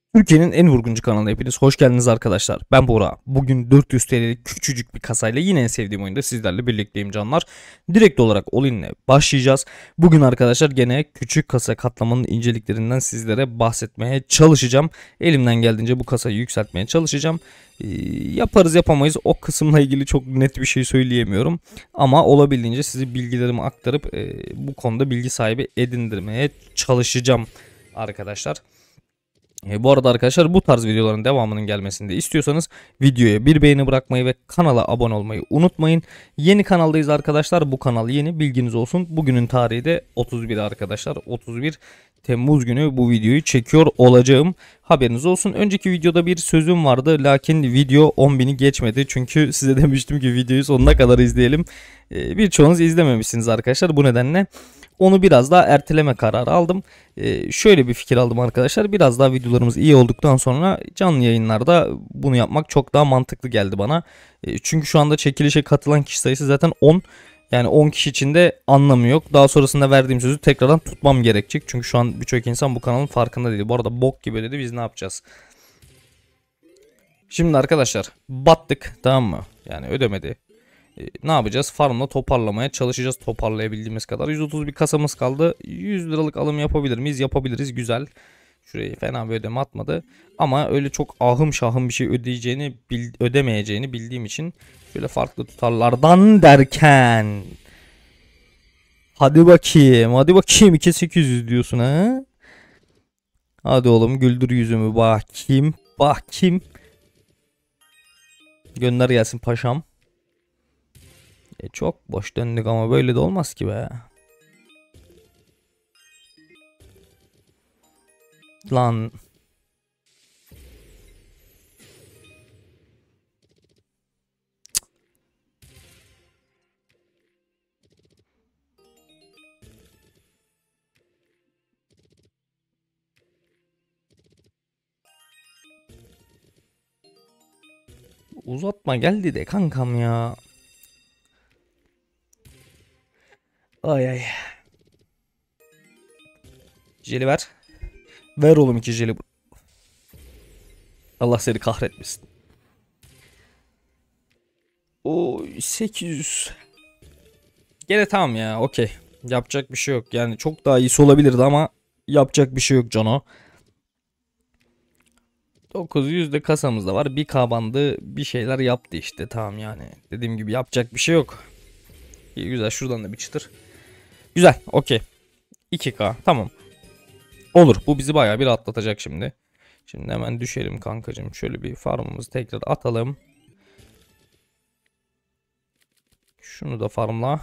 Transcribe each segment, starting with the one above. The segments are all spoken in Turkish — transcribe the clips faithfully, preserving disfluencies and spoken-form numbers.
Türkiye'nin en vurguncu kanalına hepiniz hoş geldiniz arkadaşlar. Ben Bora. Bugün dört yüz T L'lik küçücük bir kasayla yine en sevdiğim oyunda sizlerle birlikteyim canlar. Direkt olarak all-in'le başlayacağız. Bugün arkadaşlar gene küçük kasa katlamanın inceliklerinden sizlere bahsetmeye çalışacağım. Elimden geldiğince bu kasayı yükseltmeye çalışacağım. Ee, yaparız yapamayız o kısımla ilgili çok net bir şey söyleyemiyorum. Ama olabildiğince sizi bilgilerimi aktarıp e, bu konuda bilgi sahibi edindirmeye çalışacağım arkadaşlar. E, bu arada arkadaşlar bu tarz videoların devamının gelmesini de istiyorsanız videoya bir beğeni bırakmayı ve kanala abone olmayı unutmayın. Yeni kanaldayız arkadaşlar. Bu kanal yeni, bilginiz olsun. Bugünün tarihi de otuz bir arkadaşlar. otuz bir Temmuz günü bu videoyu çekiyor olacağım. Haberiniz olsun. Önceki videoda bir sözüm vardı. Lakin video on bini geçmedi. Çünkü size demiştim ki videoyu sonuna kadar izleyelim. E, birçoğunuz izlememişsiniz arkadaşlar. Bu nedenle onu biraz daha erteleme kararı aldım. Ee, şöyle bir fikir aldım arkadaşlar. Biraz daha videolarımız iyi olduktan sonra canlı yayınlarda bunu yapmak çok daha mantıklı geldi bana. Ee, çünkü şu anda çekilişe katılan kişi sayısı zaten on. Yani on kişi içinde anlamı yok. Daha sonrasında verdiğim sözü tekrardan tutmam gerekecek. Çünkü şu an birçok insan bu kanalın farkında değil. Bu arada bok gibi dedi, biz ne yapacağız? Şimdi arkadaşlar battık, tamam mı? Yani ödemedi. E, ne yapacağız? Farmla toparlamaya çalışacağız, toparlayabildiğimiz kadar. yüz otuz bir kasamız kaldı. yüz liralık alım yapabilir miyiz? Yapabiliriz. Güzel. Şurayı fena bir ödeme atmadı. Ama öyle çok ahım şahım bir şey ödeyeceğini, bil, ödemeyeceğini bildiğim için şöyle farklı tutarlardan derken hadi bakayım. Hadi bakayım iki bin sekiz yüz diyorsun ha? Hadi oğlum güldür yüzümü bakayım. Bakayım. Gönder gelsin paşam. E çok boş döndük ama böyle de olmaz ki be. Lan. Uzatma geldi de kankam ya. Ay ay. Jeli ver. Ver oğlum iki jeli. Allah seni kahretmesin. O sekiz yüz. Gene tamam ya, okey. Yapacak bir şey yok. Yani çok daha iyisi olabilirdi ama yapacak bir şey yok Cano. dokuz yüz de kasamızda var. Bir K bandı bir şeyler yaptı işte, tamam yani. Dediğim gibi yapacak bir şey yok. İyi güzel, şuradan da bir çıtır. Güzel, okey. iki K tamam. Olur, bu bizi bayağı bir atlatacak şimdi. Şimdi hemen düşelim kankacığım. Şöyle bir farmımızı tekrar atalım. Şunu da farmla.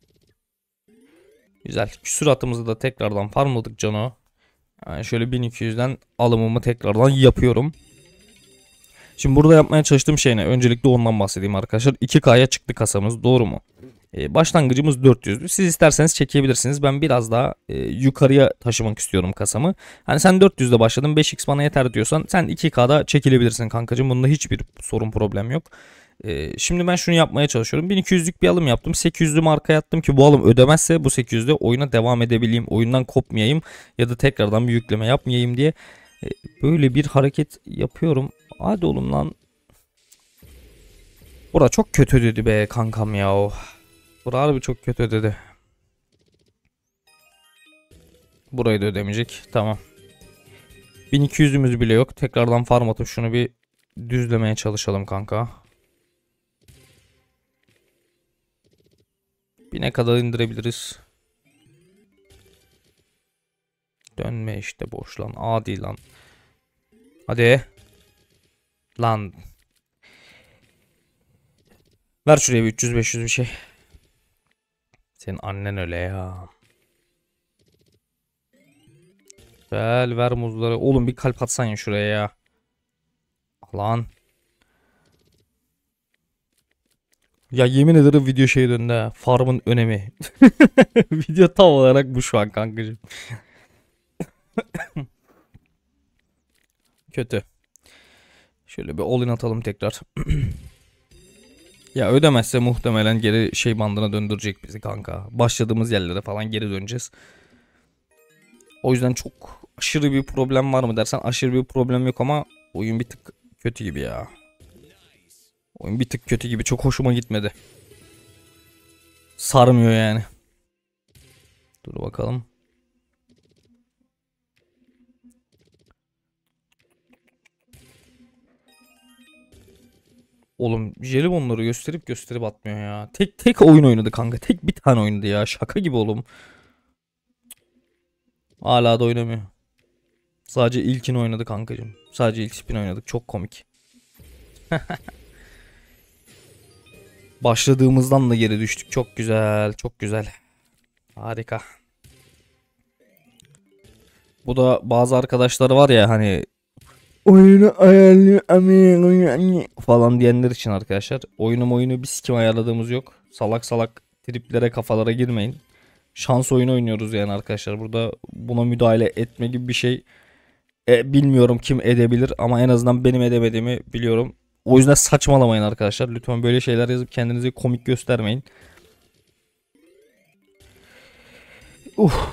Güzel. Küsuratımızı da tekrardan farmladık Cano. Yani şöyle bin iki yüzden alımımı tekrardan yapıyorum. Şimdi burada yapmaya çalıştığım şey ne? Öncelikle ondan bahsedeyim arkadaşlar. iki K'ya çıktı kasamız, doğru mu? Ee, başlangıcımız dört yüzdü. Siz isterseniz çekebilirsiniz. Ben biraz daha e, yukarıya taşımak istiyorum kasamı. Hani sen dört yüzde başladın, beş x bana yeter diyorsan sen iki K'da çekilebilirsin kankacığım. Bunda hiçbir sorun problem yok. Ee, şimdi ben şunu yapmaya çalışıyorum. bin iki yüzlük bir alım yaptım. sekiz yüzlü markaya attım ki bu alım ödemezse bu sekiz yüzde oyuna devam edebileyim. Oyundan kopmayayım ya da tekrardan bir yükleme yapmayayım diye. Ee, böyle bir hareket yapıyorum. Hadi oğlum lan. Bura çok kötü dedi be kankam ya. Bura harbi çok kötü dedi. Burayı da ödemeyecek. Tamam. bin iki yüzümüz bile yok. Tekrardan farm atıp şunu bir düzlemeye çalışalım kanka. Bir ne kadar indirebiliriz? Dönme işte boş lan. Adi lan. Hadi. Lan. Ver şuraya bir üç yüz beş yüz bir şey. Senin annen öyle ya. Ver ver muzları. Oğlum bir kalp atsan ya şuraya ya. Lan. Ya yemin ederim video şey döndü ha. Farmın önemi. Video tam olarak bu şu an kankacığım. Kötü. Şöyle bir all-in atalım tekrar. Ya ödemezse muhtemelen geri şey bandına döndürecek bizi kanka. Başladığımız yerlere falan geri döneceğiz. O yüzden çok aşırı bir problem var mı dersen aşırı bir problem yok ama oyun bir tık kötü gibi ya. Oyun bir tık kötü gibi, çok hoşuma gitmedi. Sarmıyor yani. Dur bakalım. Oğlum jelibonları gösterip gösterip atmıyor ya. Tek tek oyun oynadı kanka. Tek bir tane oynadı ya. Şaka gibi oğlum. Hala da oynamıyor. Sadece ilkini oynadı kankacığım. Sadece ilk spin oynadık. Çok komik. Başladığımızdan da geri düştük. Çok güzel. Çok güzel. Harika. Bu da bazı arkadaşları var ya hani oyunu ayarlıyor falan diyenler için arkadaşlar. Oyunu oyunu bir sikim ayarladığımız yok. Salak salak triplere, kafalara girmeyin. Şans oyunu oynuyoruz yani arkadaşlar. Burada buna müdahale etme gibi bir şey e, bilmiyorum kim edebilir ama en azından benim edemediğimi biliyorum. O yüzden saçmalamayın arkadaşlar. Lütfen böyle şeyler yazıp kendinizi komik göstermeyin. Uh.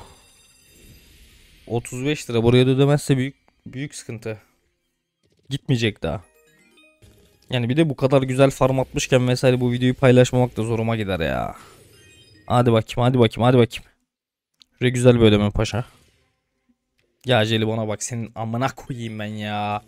otuz beş lira buraya da ödemezse büyük büyük sıkıntı. Gitmeyecek daha. Yani bir de bu kadar güzel farm atmışken mesela bu videoyu paylaşmamak da zoruma gider ya. Hadi bakayım, hadi bakayım, hadi bakayım. Şuraya güzel bir ödeme paşa. Ya jelibona bak, senin amına koyayım ben ya.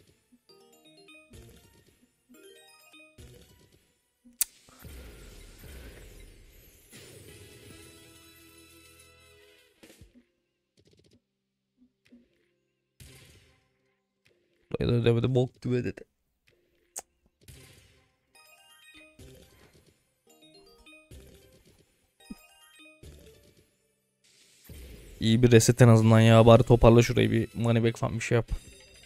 Buraya da ödemedi, bok gibi ödedi. İyi bir reset en azından ya. Bari toparla şurayı, bir money back falan bir şey yap.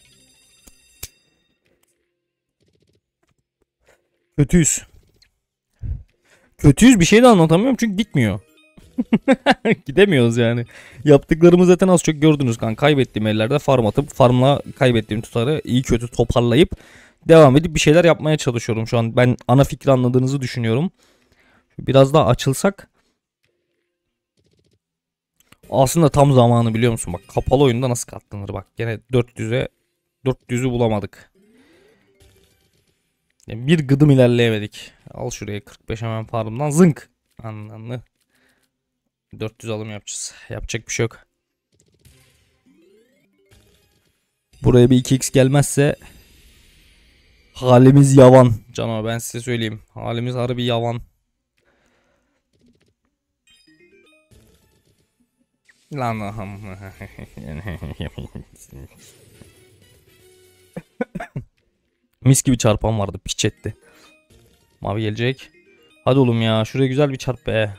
Kötüyüz. Kötüyüz, bir şey de anlatamıyorum çünkü gitmiyor. Gidemiyoruz yani. Yaptıklarımız zaten az çok gördünüz kan. Kaybettiğim ellerde farm atıp farmla kaybettiğim tutarı iyi kötü toparlayıp devam edip bir şeyler yapmaya çalışıyorum şu an. Ben ana fikri anladığınızı düşünüyorum. Biraz daha açılsak. Aslında tam zamanı, biliyor musun? Bak kapalı oyunda nasıl katlanır bak. Gene dört yüze dört yüzü bulamadık. Yani bir gıdım ilerleyemedik. Al şuraya kırk beş hemen farmdan zınk. Anlamlı. dört yüz alım yapacağız. Yapacak bir şey yok. Buraya bir iki x gelmezse halimiz yavan. Cano ben size söyleyeyim. Halimiz harbi yavan. Lan mis gibi çarpan vardı, piç etti. Mavi gelecek. Hadi oğlum ya, şuraya güzel bir çarp be.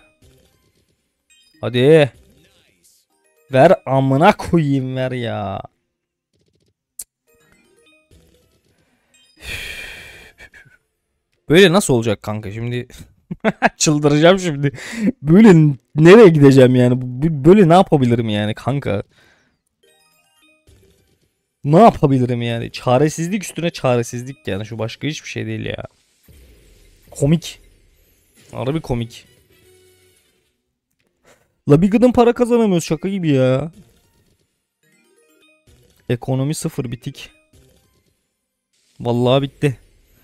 Hadi. Ver amına koyayım, ver ya. Böyle nasıl olacak kanka şimdi? Çıldıracağım şimdi. Böyle nereye gideceğim yani? Böyle ne yapabilirim yani kanka? Ne yapabilirim yani? Çaresizlik üstüne çaresizlik yani. Şu başka hiçbir şey değil ya. Komik. Harbi komik. La bir gıdım para kazanamıyoruz, şaka gibi ya. Ekonomi sıfır, bitik. Vallahi bitti.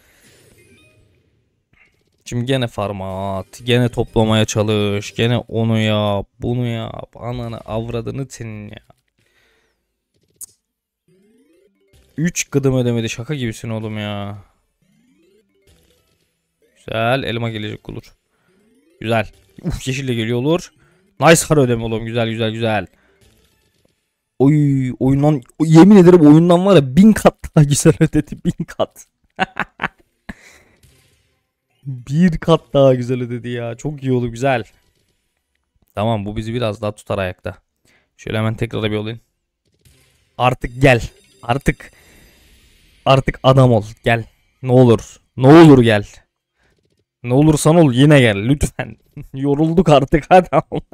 Şimdi gene farma at. Gene toplamaya çalış. Gene onu yap. Bunu yap. Ananı avradını senin ya. üç gıdım ödemedi, şaka gibisin oğlum ya. Güzel, elma gelecek olur. Güzel. Uf, yeşille geliyor olur. Nice har ödeme oğlum, güzel güzel güzel. Oy oyundan, yemin ederim oyundan var ya bin kat daha güzel ödedi, bin kat. Bir kat daha güzel ödedi ya, çok iyi oldu, güzel. Tamam, bu bizi biraz daha tutar ayakta. Şöyle hemen tekrar bir olayım. Artık gel. Artık. Artık adam ol. Gel. Ne olur. Ne olur gel. Ne olursan ol yine gel lütfen. Yorulduk artık, hadi.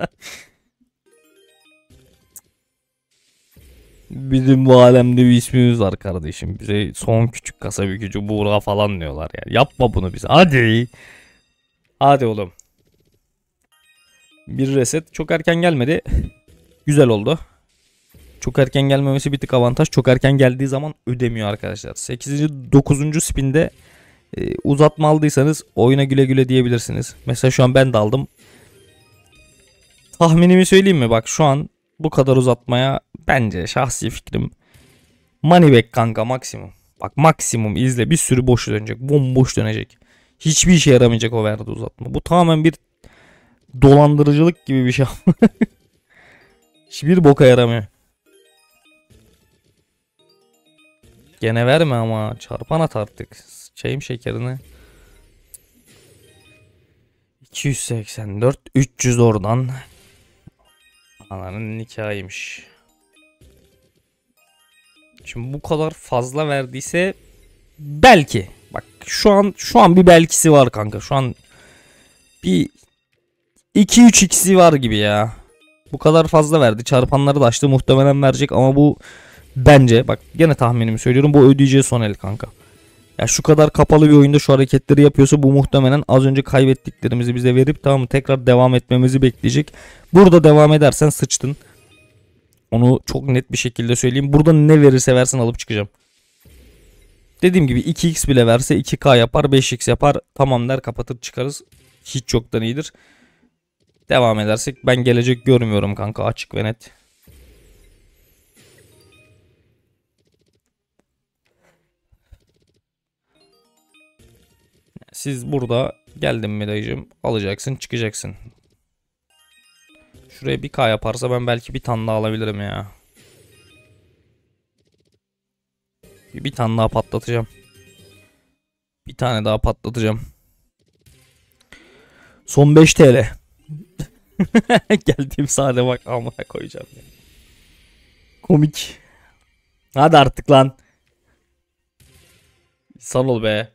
Bizim bu alemde bir ismimiz var kardeşim. Bize son küçük kasa bükücü Buğra falan diyorlar yani. Yapma bunu bize. Hadi. Hadi oğlum. Bir reset çok erken gelmedi. Güzel oldu. Çok erken gelmemesi bir tık avantaj. Çok erken geldiği zaman ödemiyor arkadaşlar. sekizinci dokuzuncu spinde e, uzatma aldıysanız oyuna güle güle diyebilirsiniz. Mesela şu an ben de aldım. Tahminimi söyleyeyim mi? Bak şu an bu kadar uzatmaya bence şahsi fikrim money back kanka maksimum. Bak maksimum izle, bir sürü boş dönecek. Bomboş dönecek. Hiçbir işe yaramayacak o verdiği uzatma. Bu tamamen bir dolandırıcılık gibi bir şey. Hiçbir boka yaramıyor. Gene verme ama çarpan at artık. Çayım şekerini. iki yüz seksen dört üç yüz oradan. Ananın nikahıymış. Şimdi bu kadar fazla verdiyse belki. Bak şu an şu an bir belkisi var kanka. Şu an bir iki üç x'i var gibi ya. Bu kadar fazla verdi. Çarpanları da açtı. Muhtemelen verecek ama bu bence bak gene tahminimi söylüyorum. Bu ödeyeceği son el kanka. Ya şu kadar kapalı bir oyunda şu hareketleri yapıyorsa bu muhtemelen az önce kaybettiklerimizi bize verip tamam tekrar devam etmemizi bekleyecek. Burada devam edersen sıçtın. Onu çok net bir şekilde söyleyeyim. Burada ne verirse versin alıp çıkacağım. Dediğim gibi iki x bile verse iki k yapar, beş x yapar. Tamam der, kapatır çıkarız. Hiç çoktan iyidir. Devam edersek ben gelecek görmüyorum kanka, açık ve net. Siz burada geldin mi dayıcım, alacaksın çıkacaksın. Şuraya bir k yaparsa ben belki bir tane daha alabilirim ya. Bir tane daha patlatacağım. Bir tane daha patlatacağım. Son beş TL. Geldiğim sahne bak, amına koyacağım ya. Komik. Hadi artık lan. Sal ol be.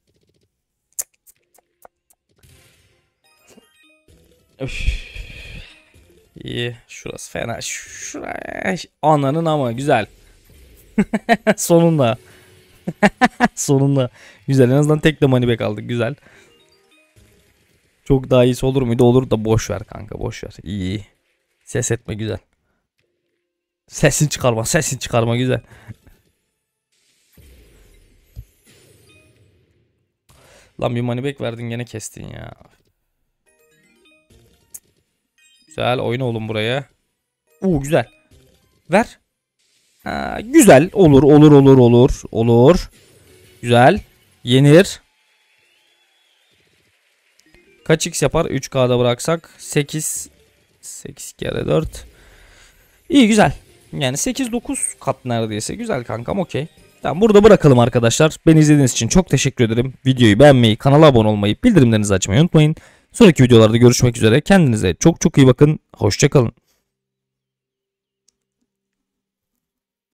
Öf. İyi. Şurası fena. Şuraya. Ananın ama güzel. Sonunda. Sonunda. Güzel. En azından tek de money back aldık. Güzel. Çok daha iyisi olur muydu? Olur da boş ver kanka. Boş ver. İyi. Ses etme güzel. Sesin çıkarma. Sesin çıkarma güzel. Lan bir money back verdin gene kestin ya. Güzel. Oyna oğlum buraya. Uuu güzel. Ver. Ha, güzel. Olur olur olur olur. Olur. Güzel. Yenir. Kaç x yapar? üç k'da bıraksak. sekiz. sekiz kere dört. İyi güzel. Yani sekiz dokuz kat neredeyse. Güzel kankam, okey. Tamam, burada bırakalım arkadaşlar. Beni izlediğiniz için çok teşekkür ederim. Videoyu beğenmeyi, kanala abone olmayı, bildirimlerinizi açmayı unutmayın. Sonraki videolarda görüşmek üzere. Kendinize çok çok iyi bakın. Hoşça kalın.